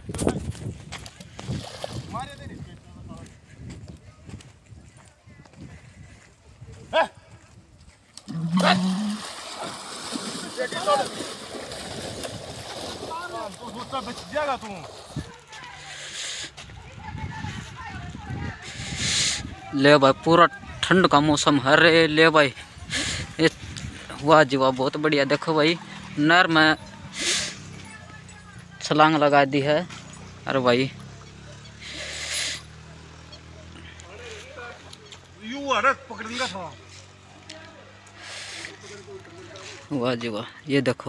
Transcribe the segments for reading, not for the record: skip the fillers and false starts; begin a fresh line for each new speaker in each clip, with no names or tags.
बच जाएगा तू।
ले भाई पूरा ठंड का मौसम है रे। ले भाई ये वाह जी वाह बहुत बढ़िया। देखो भाई नहर में छलांग लगा दी है। अरे भाई
पकड़ूंगा था।
वाह जी वाह ये देखो।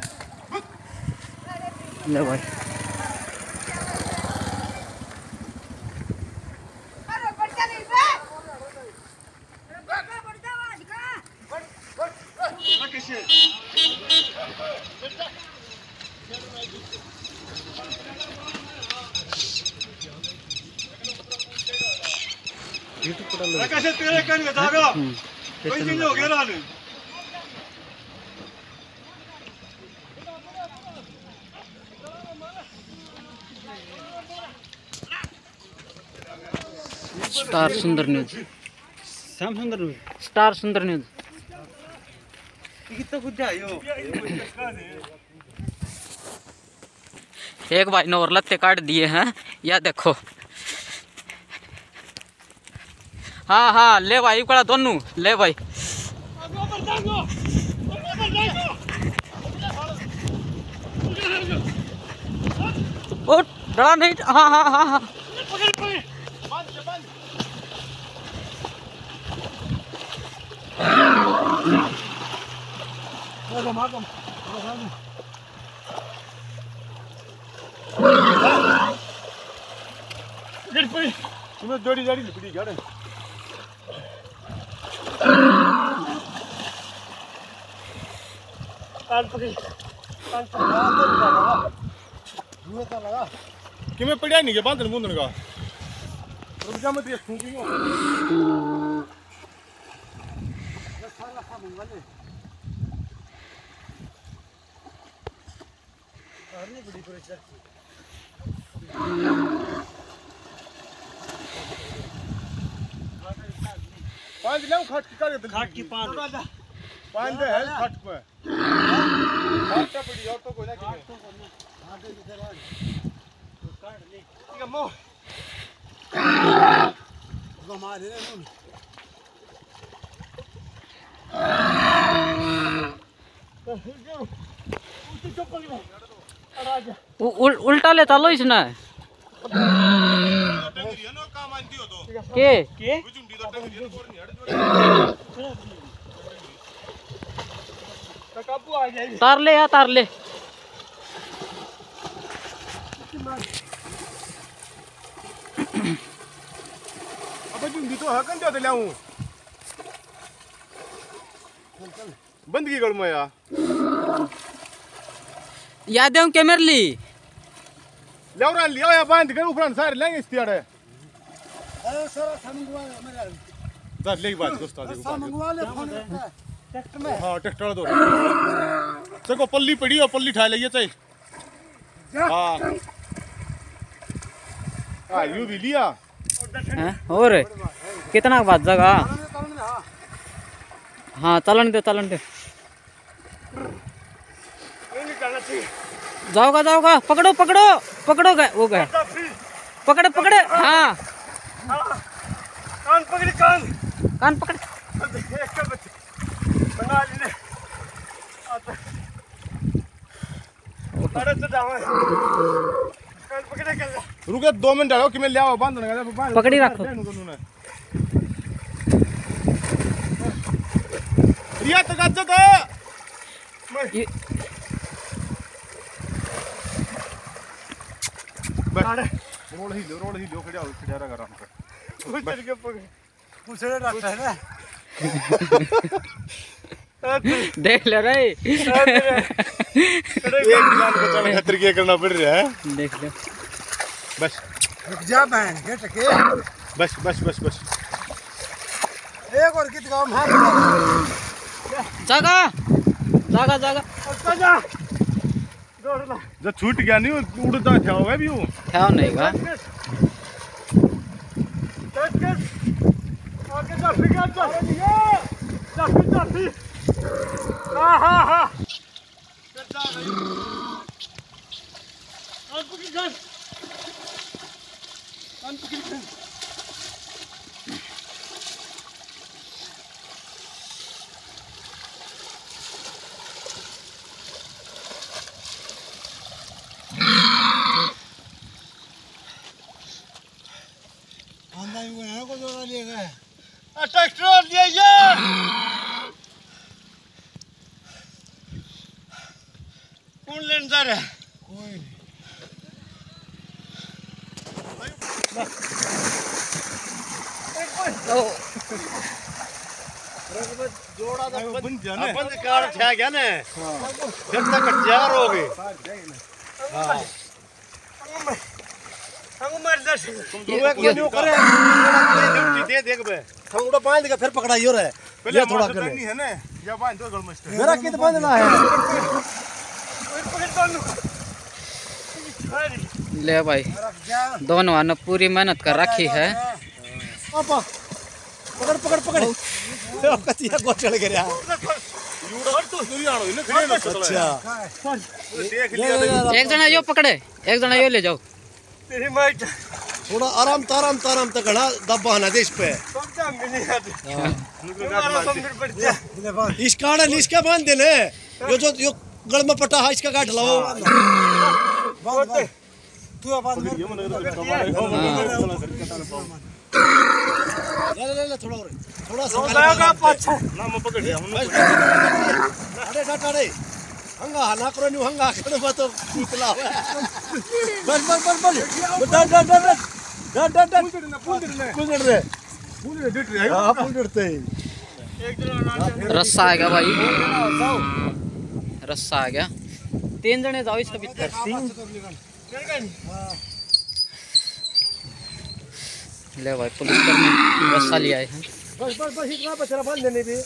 ले भाई
कैसे तेरे कर बतागा कोई चीज हो गया रान।
Star Sundar news.
Shyam Sundar news.
Star Sundar news.
कितना कुछ आयो।
एक भाई ने और लत्ते काट दिए हैं या देखो। हाँ हाँ ले भाई कड़ा दोनों ले भाई। ओ डरा नहीं। हाँ हाँ हाँ हाँ
तुम्हें जोड़ी जोड़ी लिपटी गया रे। कान पकड़ कान पकड़ धुआं तो लगा कि मैं पड़ा नहीं के बांधन मुंदन का रुक जा मत ये फूंकी हो सारा सामान वाले करने बड़ी परेशान। पांच ले खाट की कर खाट की पांच दे है खाट पे खाट पड़ी और तो कोई ना कि हां दे इधर आ तो काट ले ठीक है मो वो मारे रे
उल्टा ले चलो इसने के तार ले या तार ले।
अब जुंदी तो हकन जाते लाऊं बंद की गड़ में
याद है कैमर ली
लेवरा लियो या बांध कर ऊपर सारे लेंगे इस तियाड़े।
अरे सर समगवा मेरा
दस ले की बात दोस्त आ देखो
समगवा ले फोन ट्रैक्टर में।
हां ट्रैक्टर दो देखो पल्ली पड़ी और पल्ली ठा लिए चाहिए। हां हां यू भी लिया
हैं और कितना बात जगह। हाँ चलन दे जाओगा पकड़ो गए वो गए पकड़े। हाँ
कान पकड़
कान पकड़
बना ले अरे तो जाओ कान पकड़े कर रुको 2 मिनट डालो कि मैं ले आओ बांधने का
पकड़ी रखो।
रिया तो गच्छ तो रोड ही लो खड़ा रहा आराम से चल के पूछने रखता है ना
देख ले रे
एक जान को चल खतर के करना पड़ रहा है।
देख ले
बस
रुक जा बहन के टके
बस
एक और कित काम है
जागा
जा जो छूट गया नहीं उड़ता क्या होगा भी वो
क्या नहीं का
आगे जा फिर जा जा फिर हां
को जोड़ा लिए गए
ट्रैक्टर लिए यार कौन लेन जा रहा है
कोई नहीं
जोड़ा तो अपन कार छा गया ना जब तक तैयार हो गए हां हम मर जा तुम एक न्यू करे ड्यूटी दे देख बे
हम उड़ा बांध के फिर पकड़ाइयो रे
पहले थोड़ा करनी है ना या बांध दो गलमस्ट
मेरा कित बांधना है
ले भाई दोनों ने पूरी मेहनत कर रखी है
पापा पकड़ पकड़ पकड़ कतिया को चढ़ गया
यूड़ा तो दूरी आनो ने खड़े ना
अच्छा
देख लिया
एक जना यो पकड़े एक जना यो ले जाओ
तेरी माइट
थोड़ा आराम ताराम तक घड़ा दबा ना देश पे इसका ना इसका बांध देने यो जो यो गल में पटा है इसका काट लाओ तू बांध ले थोड़ा सा
ना मैं पकड़ लिया
अरे अरे हंगा ना करो न्यू हंगा करो मत तो निकला बस डर
रस्सा आ गया भाई रस्सा आ गया 3 जने जाओ इसके भीतर 3 ले भाई पुलिस कर्मी रस्सा लिया है
बस इतना बचरा बांध देने भी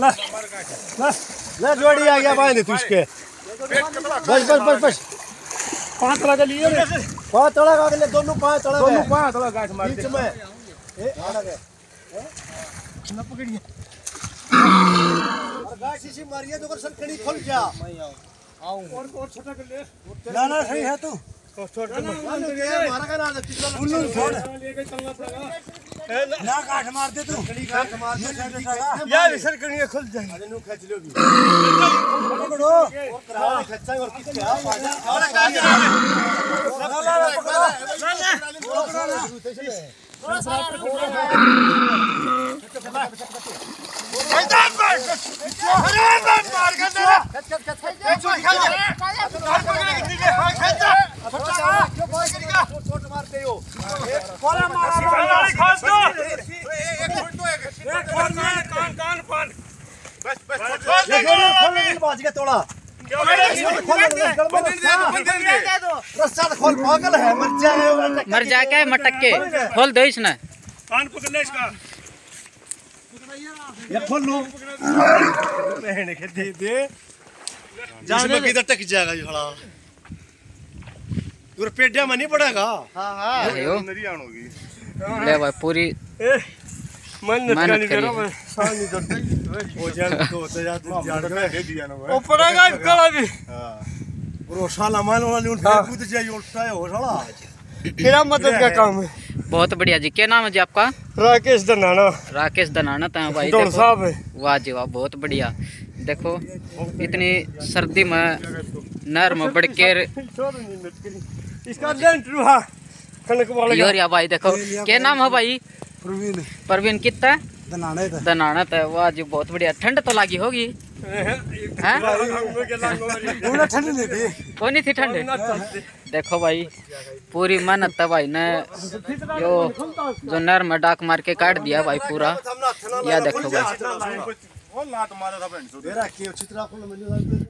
ला जोड़ी आ गया बांध तू इसके बस 5 तला के लिए रे 5 तला का ले दोनों 5 तला गाठ मार बीच में ए आड़ा गए ना पकड़िए और गाठ इसी मारिए तो कर सनकड़ी खोल जा आऊं और छोटा कर ले ना सही है तू छोड़ मारा का ना उल्लू छोड़ लेके चलना पड़ेगा ना काट मार दे तू कड़ी काट मार दे यार सर कड़ी खुल जाए अरे नु खींच लो भी पकड़ो और कराओ खच्चा और किस क्या और काट मारते हो बाज के तोड़ा रस्सा खोल पागल है
मर जा के मटक के खोल दो इसने
कान पकड़ ले इसका
ये खोल लो
बहन के दे
जाने किधर तक जाएगा ये खड़ा तू पेटिया में नहीं पड़ेगा
आयो
नरी आणोगी
ले भाई पूरी
मेहनत
करी
मैं साल नहीं करता
वो जान तो जान
दे दिया ना
वो पड़ेगा कला भी हां वो साला मान वाली उन कूद जाए उल्टा है हो साला तेरा मदद का काम है
बहुत बढ़िया जी क्या नाम है जी आपका
राकेश दनाना
राकेश दनाना था भाई
डॉक्टर साहब है
वाह जी वाह बहुत बढ़िया देखो इतनी सर्दी में नहर में बढ़ के
इसका लेंट रुहा कनक वाला
योरिया भाई देखो क्या नाम है भाई परवीन कितना दनाना था वाह जी बहुत बढ़िया ठंड तो लगी होगी हैं
ठंड नहीं थी
कोई नहीं थी ठंड देखो भाई पूरी मेहनत है भाई ने यो जो नहर में डाक मार के काट दिया भाई पूरा या देखो भाई